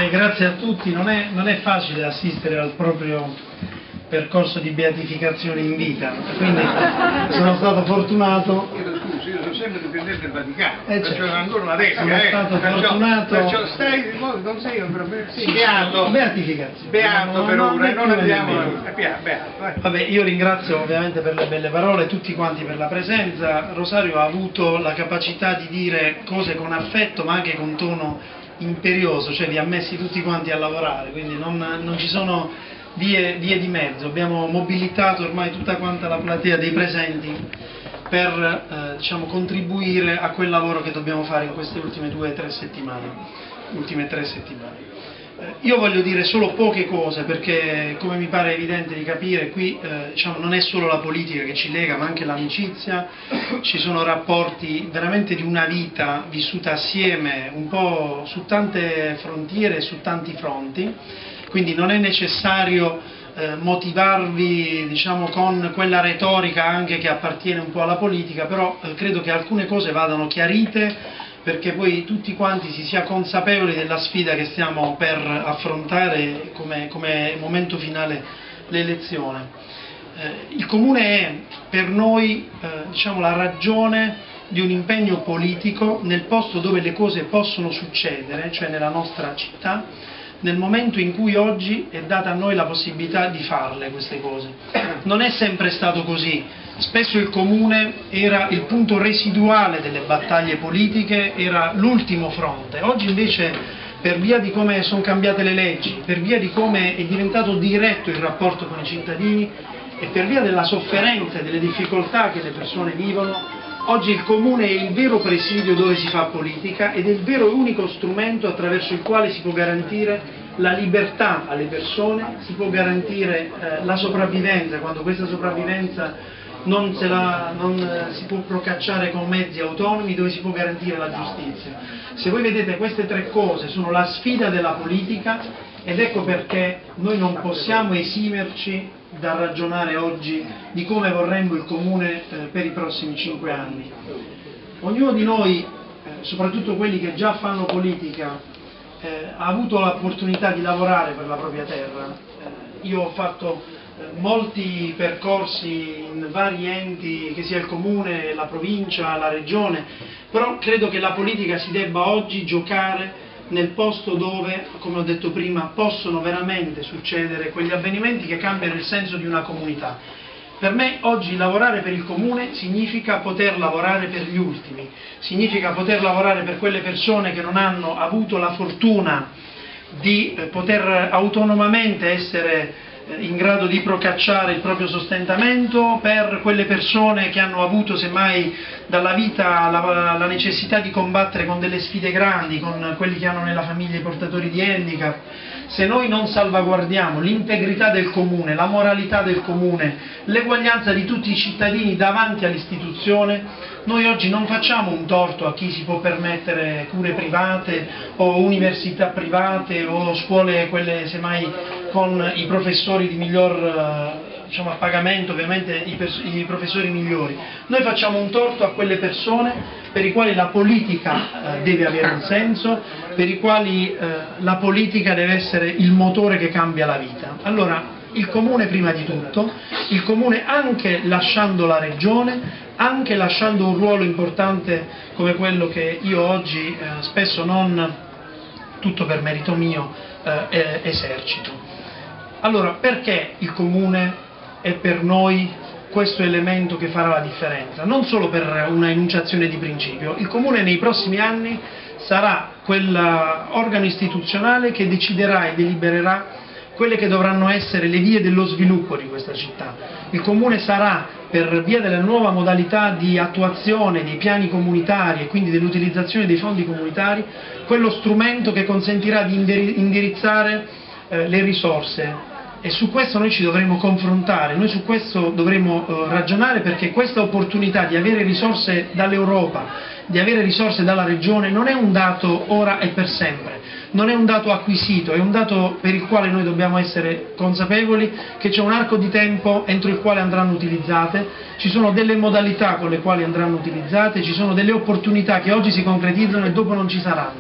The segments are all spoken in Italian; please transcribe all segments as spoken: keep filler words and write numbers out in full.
Beh, grazie a tutti. Non è, non è facile assistere al proprio percorso di beatificazione in vita, quindi sono stato fortunato. Scusi, io sono sempre dipendente del Vaticano, Eh, perciò certo. ancora una deca, Sono eh. stato perciò, fortunato. perciò stai, non sei un proprio sì, beato, Beatificazione. beato per No, ora, non più né andiamo, meno. eh, beato, beato. Vabbè, io ringrazio ovviamente per le belle parole, tutti quanti per la presenza. Rosario ha avuto la capacità di dire cose con affetto ma anche con tono imperioso, cioè vi ha messi tutti quanti a lavorare, quindi non, non ci sono vie, vie di mezzo. Abbiamo mobilitato ormai tutta quanta la platea dei presenti per eh, diciamo, contribuire a quel lavoro che dobbiamo fare in queste ultime due o tre settimane. Ultime tre settimane. Eh, io voglio dire solo poche cose perché, come mi pare evidente di capire, qui eh, diciamo, non è solo la politica che ci lega, ma anche l'amicizia. Ci sono rapporti veramente di una vita vissuta assieme, un po' su tante frontiere e su tanti fronti, quindi non è necessario eh, motivarvi diciamo, con quella retorica anche che appartiene un po' alla politica, però eh, credo che alcune cose vadano chiarite perché poi tutti quanti si sia consapevoli della sfida che stiamo per affrontare come, come momento finale l'elezione. Eh, il Comune è per noi eh, diciamo, la ragione di un impegno politico nel posto dove le cose possono succedere, cioè nella nostra città, nel momento in cui oggi è data a noi la possibilità di farle queste cose. Non è sempre stato così. Spesso il Comune era il punto residuale delle battaglie politiche, era l'ultimo fronte. Oggi invece, per via di come sono cambiate le leggi, per via di come è diventato diretto il rapporto con i cittadini e per via della sofferenza e delle difficoltà che le persone vivono, oggi il Comune è il vero presidio dove si fa politica ed è il vero e unico strumento attraverso il quale si può garantire la libertà alle persone, si può garantire eh, la sopravvivenza, quando questa sopravvivenza non, se la, non eh, si può procacciare con mezzi autonomi, dove si può garantire la giustizia. Se voi vedete, queste tre cose sono la sfida della politica ed ecco perché noi non possiamo esimerci da ragionare oggi di come vorremmo il Comune eh, per i prossimi cinque anni. Ognuno di noi, eh, soprattutto quelli che già fanno politica, eh, ha avuto l'opportunità di lavorare per la propria terra. Eh, io ho fatto eh, molti percorsi in vari enti, che sia il Comune, la provincia, la regione, però credo che la politica si debba oggi giocare nel posto dove, come ho detto prima, possono veramente succedere quegli avvenimenti che cambiano il senso di una comunità. Per me oggi lavorare per il Comune significa poter lavorare per gli ultimi, significa poter lavorare per quelle persone che non hanno avuto la fortuna di poter autonomamente essere in grado di procacciare il proprio sostentamento, per quelle persone che hanno avuto semmai dalla vita la, la necessità di combattere con delle sfide grandi, con quelli che hanno nella famiglia i portatori di handicap. Se noi non salvaguardiamo l'integrità del Comune, la moralità del Comune, l'eguaglianza di tutti i cittadini davanti all'istituzione, noi oggi non facciamo un torto a chi si può permettere cure private o università private o scuole, quelle semmai con i professori di miglior diciamo, a pagamento, ovviamente i, i professori migliori. Noi facciamo un torto a quelle persone per i quali la politica eh, deve avere un senso, per i quali eh, la politica deve essere il motore che cambia la vita. Allora, il Comune prima di tutto, il Comune anche lasciando la Regione, anche lasciando un ruolo importante come quello che io oggi eh, spesso non tutto per merito mio eh, esercito. Allora, perché il Comune è per noi questo elemento che farà la differenza? Non solo per una enunciazione di principio, il Comune nei prossimi anni sarà quell'organo istituzionale che deciderà e delibererà quelle che dovranno essere le vie dello sviluppo di questa città. Il Comune sarà, per via della nuova modalità di attuazione dei piani comunitari e quindi dell'utilizzazione dei fondi comunitari, quello strumento che consentirà di indirizzare eh, le risorse. E su questo noi ci dovremo confrontare, noi su questo dovremo eh, ragionare, perché questa opportunità di avere risorse dall'Europa, di avere risorse dalla Regione, non è un dato ora e per sempre, non è un dato acquisito, è un dato per il quale noi dobbiamo essere consapevoli che c'è un arco di tempo entro il quale andranno utilizzate, ci sono delle modalità con le quali andranno utilizzate, ci sono delle opportunità che oggi si concretizzano e dopo non ci saranno.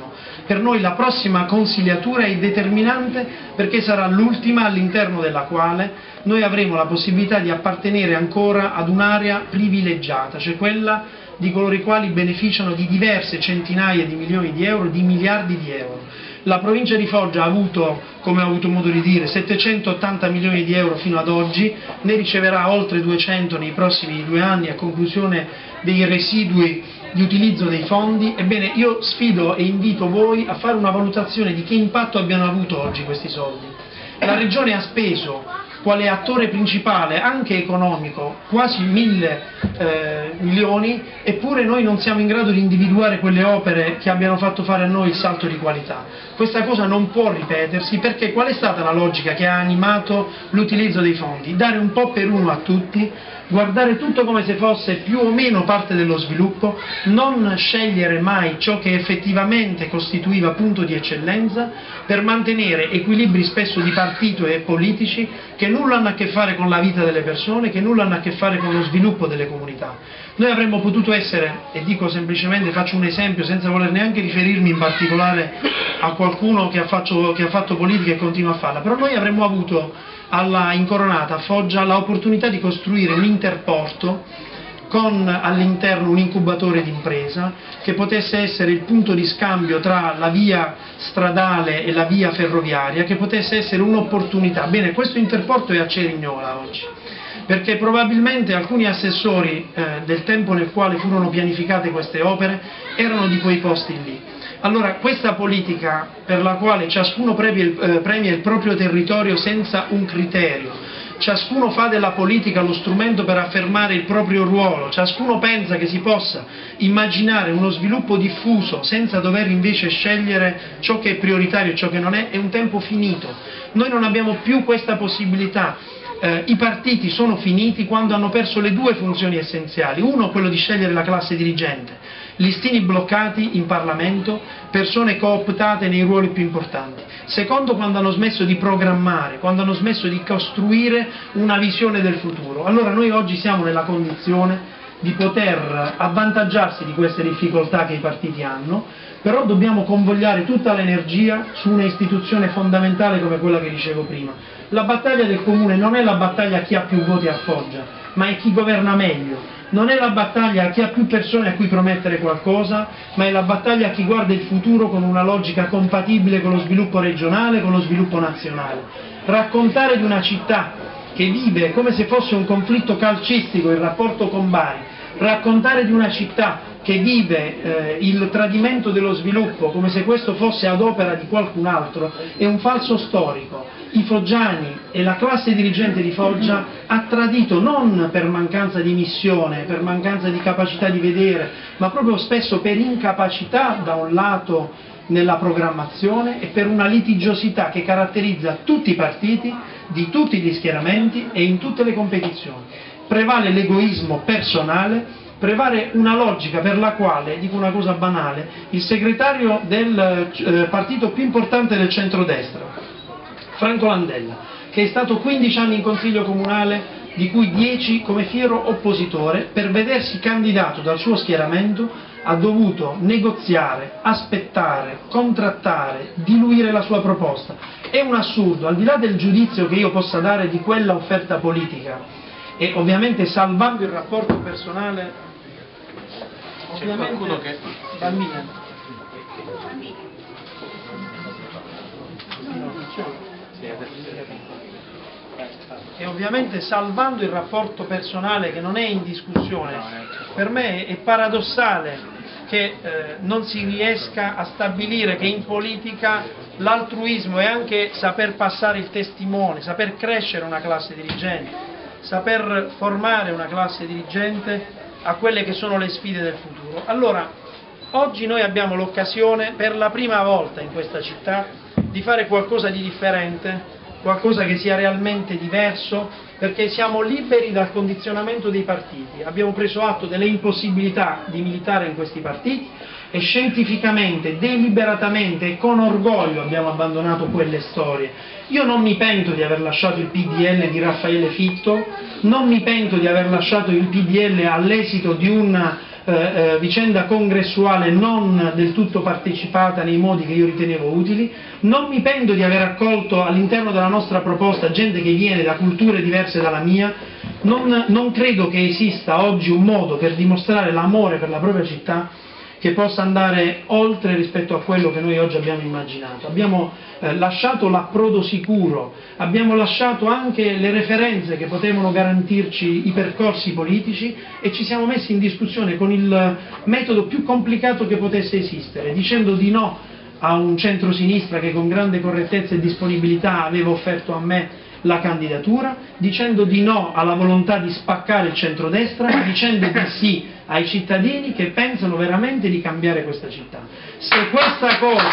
Per noi la prossima consigliatura è determinante perché sarà l'ultima all'interno della quale noi avremo la possibilità di appartenere ancora ad un'area privilegiata, cioè quella di coloro i quali beneficiano di diverse centinaia di milioni di euro, di miliardi di euro. La provincia di Foggia ha avuto, come ho avuto modo di dire, settecentottanta milioni di euro fino ad oggi, ne riceverà oltre duecento nei prossimi due anni a conclusione dei residui di utilizzo dei fondi. Ebbene, io sfido e invito voi a fare una valutazione di che impatto abbiano avuto oggi questi soldi. La Regione ha speso quale attore principale, anche economico, quasi mille eh, milioni, eppure noi non siamo in grado di individuare quelle opere che abbiano fatto fare a noi il salto di qualità. Questa cosa non può ripetersi, perché qual è stata la logica che ha animato l'utilizzo dei fondi? Dare un po' per uno a tutti, guardare tutto come se fosse più o meno parte dello sviluppo, non scegliere mai ciò che effettivamente costituiva punto di eccellenza per mantenere equilibri spesso di partito e politici che nulla hanno a che fare con la vita delle persone, che nulla hanno a che fare con lo sviluppo delle comunità. Noi avremmo potuto essere, e dico semplicemente, faccio un esempio senza voler neanche riferirmi in particolare a qualcuno che ha fatto, che ha fatto politica e continua a farla, però noi avremmo avuto alla Incoronata, a Foggia, l'opportunità di costruire un interporto con all'interno un incubatore d'impresa che potesse essere il punto di scambio tra la via stradale e la via ferroviaria, che potesse essere un'opportunità. Bene, questo interporto è a Cerignola oggi, perché probabilmente alcuni assessori eh, del tempo nel quale furono pianificate queste opere erano di quei posti lì. Allora, questa politica per la quale ciascuno premia il, eh, premia il proprio territorio senza un criterio, ciascuno fa della politica lo strumento per affermare il proprio ruolo, ciascuno pensa che si possa immaginare uno sviluppo diffuso senza dover invece scegliere ciò che è prioritario e ciò che non è, è un tempo finito. Noi non abbiamo più questa possibilità. Eh, I partiti sono finiti quando hanno perso le due funzioni essenziali: uno, quello di scegliere la classe dirigente, listini bloccati in Parlamento, persone cooptate nei ruoli più importanti; secondo, quando hanno smesso di programmare, quando hanno smesso di costruire una visione del futuro. Allora noi oggi siamo nella condizione di poter avvantaggiarsi di queste difficoltà che i partiti hanno, però dobbiamo convogliare tutta l'energia su una istituzione fondamentale come quella che dicevo prima. La battaglia del comune non è la battaglia a chi ha più voti a Foggia, ma è chi governa meglio. Non è la battaglia a chi ha più persone a cui promettere qualcosa, ma è la battaglia a chi guarda il futuro con una logica compatibile con lo sviluppo regionale, con lo sviluppo nazionale. Raccontare di una città che vive come se fosse un conflitto calcistico il rapporto con Bari, raccontare di una città che vive eh, il tradimento dello sviluppo come se questo fosse ad opera di qualcun altro è un falso storico. I foggiani e la classe dirigente di Foggia ha tradito non per mancanza di missione, per mancanza di capacità di vedere, ma proprio spesso per incapacità da un lato nella programmazione e per una litigiosità che caratterizza tutti i partiti, di tutti gli schieramenti e in tutte le competizioni. Prevale l'egoismo personale, prevale una logica per la quale, dico una cosa banale, il segretario del eh, partito più importante del centrodestra, Franco Landella, che è stato quindici anni in consiglio comunale, di cui dieci come fiero oppositore, per vedersi candidato dal suo schieramento ha dovuto negoziare, aspettare, contrattare, diluire la sua proposta. È un assurdo, al di là del giudizio che io possa dare di quella offerta politica e ovviamente salvando il rapporto personale. C'è qualcuno che... Bambina. E ovviamente salvando il rapporto personale che non è in discussione, per me è paradossale che eh, non si riesca a stabilire che in politica l'altruismo è anche saper passare il testimone, saper crescere una classe dirigente, saper formare una classe dirigente a quelle che sono le sfide del futuro. Allora, oggi noi abbiamo l'occasione per la prima volta in questa città di fare qualcosa di differente, qualcosa che sia realmente diverso, perché siamo liberi dal condizionamento dei partiti. Abbiamo preso atto delle impossibilità di militare in questi partiti e scientificamente, deliberatamente e con orgoglio abbiamo abbandonato quelle storie. Io non mi pento di aver lasciato il P D L di Raffaele Fitto, non mi pento di aver lasciato il P D L all'esito di un eh, eh, vicenda congressuale non del tutto partecipata nei modi che io ritenevo utili, non mi pento di aver accolto all'interno della nostra proposta gente che viene da culture diverse dalla mia, non, non credo che esista oggi un modo per dimostrare l'amore per la propria città che possa andare oltre rispetto a quello che noi oggi abbiamo immaginato. Abbiamo eh, lasciato l'approdo sicuro, abbiamo lasciato anche le referenze che potevano garantirci i percorsi politici e ci siamo messi in discussione con il metodo più complicato che potesse esistere, dicendo di no a un centrosinistra che con grande correttezza e disponibilità aveva offerto a me la candidatura, dicendo di no alla volontà di spaccare il centrodestra, dicendo di sì ai cittadini che pensano veramente di cambiare questa città. Se questa cosa,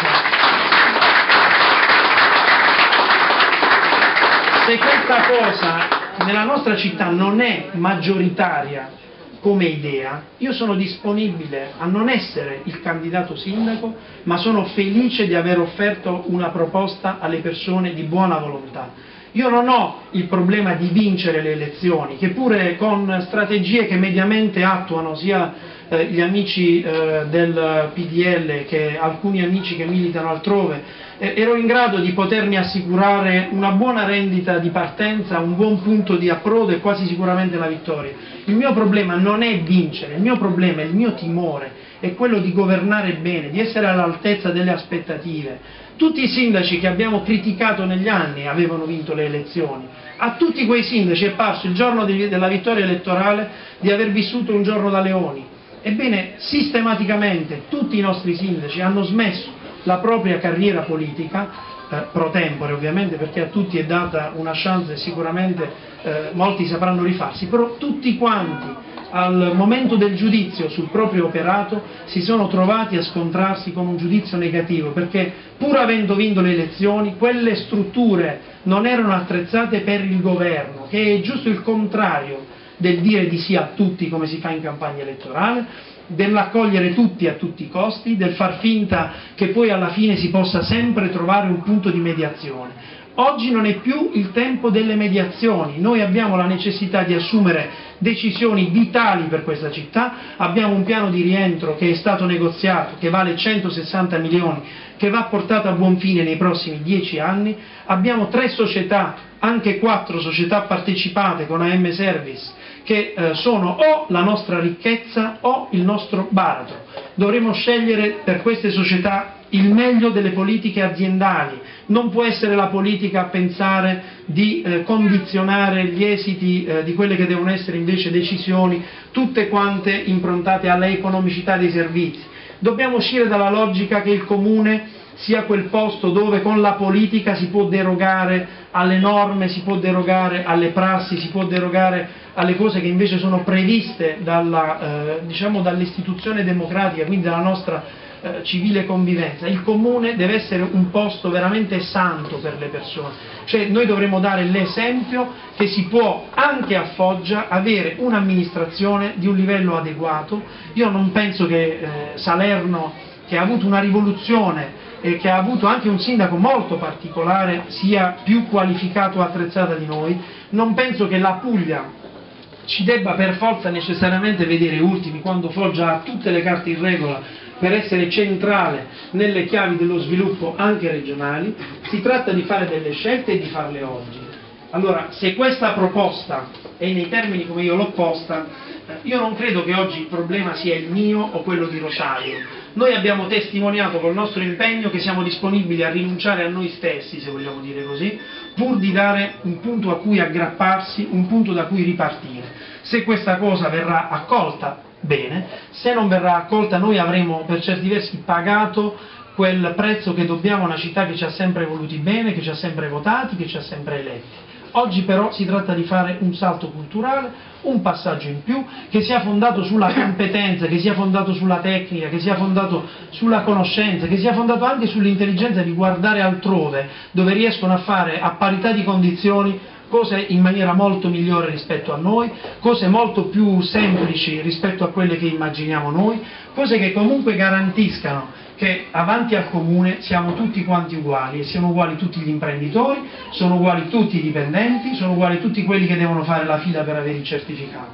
se questa cosa nella nostra città non è maggioritaria come idea, io sono disponibile a non essere il candidato sindaco, ma sono felice di aver offerto una proposta alle persone di buona volontà. Io non ho il problema di vincere le elezioni, che pure con strategie che mediamente attuano sia eh, gli amici eh, del P D L che alcuni amici che militano altrove, eh, ero in grado di potermi assicurare una buona rendita di partenza, un buon punto di approdo e quasi sicuramente la vittoria. Il mio problema non è vincere, il mio problema, il mio timore è quello di governare bene, di essere all'altezza delle aspettative. Tutti i sindaci che abbiamo criticato negli anni avevano vinto le elezioni, a tutti quei sindaci è parso il giorno della vittoria elettorale di aver vissuto un giorno da leoni. Ebbene, sistematicamente tutti i nostri sindaci hanno smesso la propria carriera politica, eh, pro tempore ovviamente, perché a tutti è data una chance e sicuramente eh, molti sapranno rifarsi, però tutti quanti al momento del giudizio sul proprio operato si sono trovati a scontrarsi con un giudizio negativo, perché pur avendo vinto le elezioni quelle strutture non erano attrezzate per il governo, che è giusto il contrario del dire di sì a tutti come si fa in campagna elettorale, dell'accogliere tutti a tutti i costi, del far finta che poi alla fine si possa sempre trovare un punto di mediazione. Oggi non è più il tempo delle mediazioni, noi abbiamo la necessità di assumere decisioni vitali per questa città, abbiamo un piano di rientro che è stato negoziato, che vale centosessanta milioni, che va portato a buon fine nei prossimi dieci anni, abbiamo tre società, anche quattro società partecipate con A M Service, che eh, sono o la nostra ricchezza o il nostro baratro. Dovremo scegliere per queste società il meglio delle politiche aziendali, non può essere la politica a pensare di eh, condizionare gli esiti eh, di quelle che devono essere invece decisioni tutte quante improntate alla economicità dei servizi. Dobbiamo uscire dalla logica che il comune sia quel posto dove con la politica si può derogare alle norme, si può derogare alle prassi, si può derogare alle cose che invece sono previste dalla, eh, diciamo dall'istituzione democratica, quindi dalla nostra eh, civile convivenza. Il comune deve essere un posto veramente santo per le persone, cioè noi dovremmo dare l'esempio che si può anche a Foggia avere un'amministrazione di un livello adeguato. Io non penso che eh, Salerno, che ha avuto una rivoluzione e che ha avuto anche un sindaco molto particolare, sia più qualificato o attrezzata di noi. Non penso che la Puglia ci debba per forza necessariamente vedere ultimi, quando Foggia ha tutte le carte in regola per essere centrale nelle chiavi dello sviluppo anche regionali. Si tratta di fare delle scelte e di farle oggi. Allora, se questa proposta è nei termini come io l'ho posta, io non credo che oggi il problema sia il mio o quello di Rosario. Noi abbiamo testimoniato col nostro impegno che siamo disponibili a rinunciare a noi stessi, se vogliamo dire così, pur di dare un punto a cui aggrapparsi, un punto da cui ripartire. Se questa cosa verrà accolta, bene; se non verrà accolta noi avremo per certi versi pagato quel prezzo che dobbiamo a una città che ci ha sempre voluti bene, che ci ha sempre votati, che ci ha sempre eletti. Oggi però si tratta di fare un salto culturale, un passaggio in più, che sia fondato sulla competenza, che sia fondato sulla tecnica, che sia fondato sulla conoscenza, che sia fondato anche sull'intelligenza di guardare altrove, dove riescono a fare a parità di condizioni cose in maniera molto migliore rispetto a noi, cose molto più semplici rispetto a quelle che immaginiamo noi, cose che comunque garantiscano che avanti al comune siamo tutti quanti uguali, e siano uguali tutti gli imprenditori, sono uguali tutti i dipendenti, sono uguali tutti quelli che devono fare la fila per avere il certificato.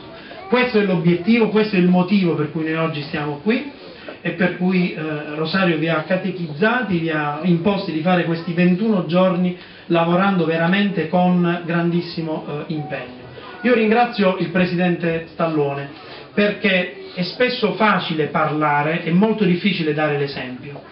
Questo è l'obiettivo, questo è il motivo per cui noi oggi siamo qui e per cui eh, Rosario vi ha catechizzati, vi ha imposti di fare questi ventuno giorni lavorando veramente con grandissimo eh, impegno. Io ringrazio il Presidente Stallone perché è spesso facile parlare, è molto difficile dare l'esempio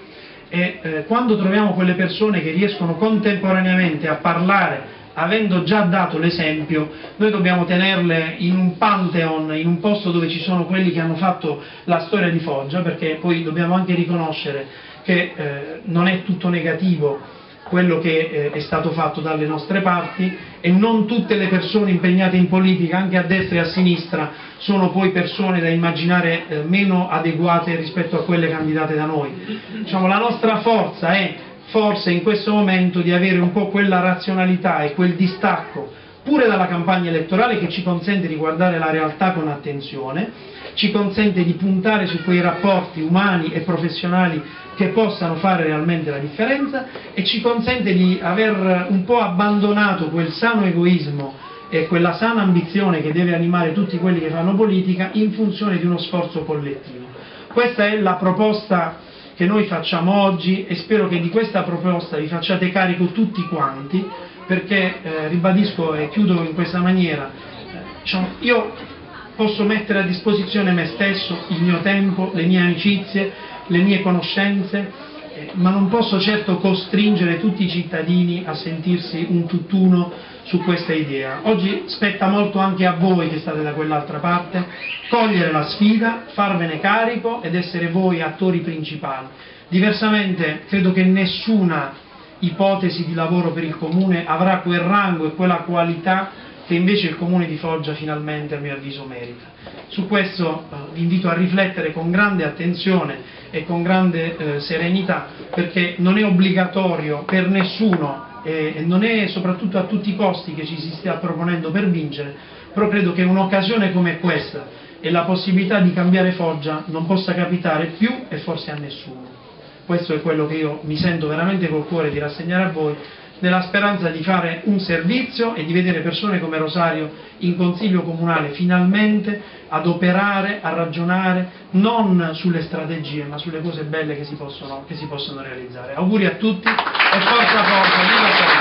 e eh, quando troviamo quelle persone che riescono contemporaneamente a parlare avendo già dato l'esempio, noi dobbiamo tenerle in un pantheon, in un posto dove ci sono quelli che hanno fatto la storia di Foggia, perché poi dobbiamo anche riconoscere che eh, non è tutto negativo quello che eh, è stato fatto dalle nostre parti e non tutte le persone impegnate in politica, anche a destra e a sinistra, sono poi persone da immaginare eh, meno adeguate rispetto a quelle candidate da noi. Diciamo, la nostra forza è forse in questo momento di avere un po' quella razionalità e quel distacco pure dalla campagna elettorale che ci consente di guardare la realtà con attenzione, ci consente di puntare su quei rapporti umani e professionali che possano fare realmente la differenza e ci consente di aver un po' abbandonato quel sano egoismo e quella sana ambizione che deve animare tutti quelli che fanno politica in funzione di uno sforzo collettivo. Questa è la proposta che noi facciamo oggi e spero che di questa proposta vi facciate carico tutti quanti, perché eh, ribadisco e chiudo in questa maniera, eh, diciamo, io posso mettere a disposizione me stesso, il mio tempo, le mie amicizie, le mie conoscenze, eh, ma non posso certo costringere tutti i cittadini a sentirsi un tutt'uno su questa idea. Oggi spetta molto anche a voi che state da quell'altra parte, cogliere la sfida, farvene carico ed essere voi attori principali. Diversamente credo che nessuna ipotesi di lavoro per il Comune avrà quel rango e quella qualità che invece il Comune di Foggia finalmente a mio avviso merita. Su questo eh, vi invito a riflettere con grande attenzione e con grande eh, serenità, perché non è obbligatorio per nessuno e non è soprattutto a tutti i costi che ci si stia proponendo per vincere, però credo che un'occasione come questa e la possibilità di cambiare Foggia non possa capitare più e forse a nessuno. Questo è quello che io mi sento veramente col cuore di rassegnare a voi, nella speranza di fare un servizio e di vedere persone come Rosario in Consiglio Comunale finalmente ad operare, a ragionare non sulle strategie ma sulle cose belle che si possono, che si possono realizzare. Auguri a tutti e forza forza, viva Foggia!